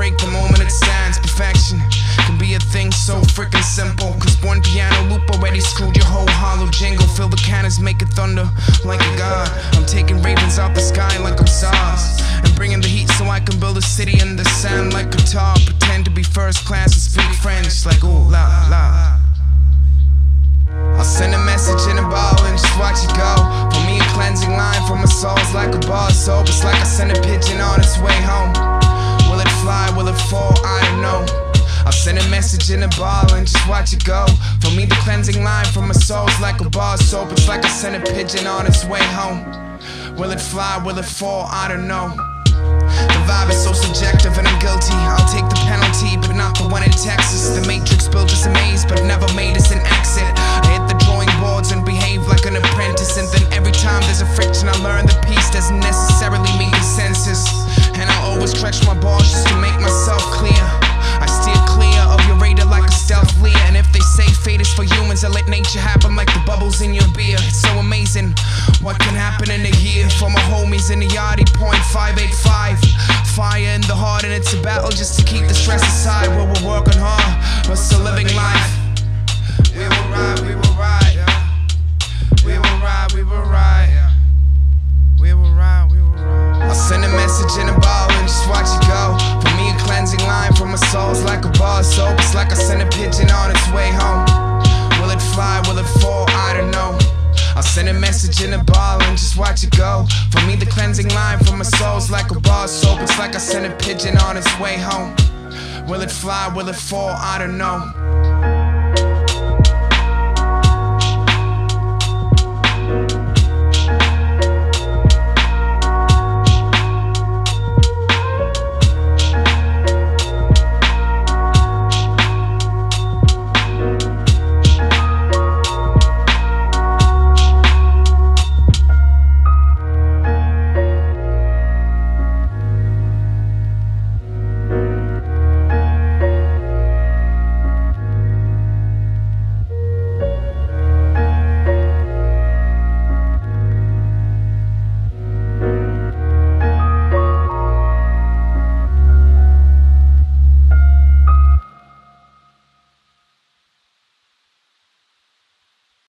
break the moment it stands. Perfection can be a thing so freaking simple, cause one piano loop already screwed your whole hollow jingle. Fill the cannons, make it thunder like a god. I'm taking ravens out the sky like I'm SARS, and bringing the heat so I can build a city in the sand like guitar. Pretend to be first class and speak French like ooh la la. I'll send a message in a bottle and just watch it go. For me a cleansing line from my soul's like a bar of soap. It's like I send a pigeon on its way home. Will it fly, will it fall, I don't know. I'll send a message in a bottle and just watch it go. For me the cleansing line from my soul's like a bar of soap. It's like I send a pigeon on its way home. Will it fly, will it fall, I don't know. The vibe is so subjective and I'm guilty. I'll take the penalty, but not the one in Texas. The Matrix built us a maze, but never made us an exit. I hit the drawing boards and behave like an apprentice, and then every time there's a friction I learn the piece doesn't necessarily make consensus. And I always stretch my balls just to make myself clear. I steer clear of your radar like a stealth leer. And if they say fate is for humans, I let nature happen like the bubbles in your beer. It's so amazing what can happen in a year. For my homies in the yardie, .585. Fire in the heart and it's a battle just to keep the stress aside. Where we're working hard, we're still living life. We will ride, we will ride. We will ride, we will ride. We will ride, we will ride. I'll send a message in a bottle and just watch it go. For me a cleansing line from my soul's like a bar of soap. It's like I send a pigeon on its way home. Will it fly, will it fall, I don't know. I'll send a message in a bottle and just watch it go. For me the cleansing line from my soul's like a bar of soap. It's like I send a pigeon on its way home. Will it fly, will it fall, I don't know.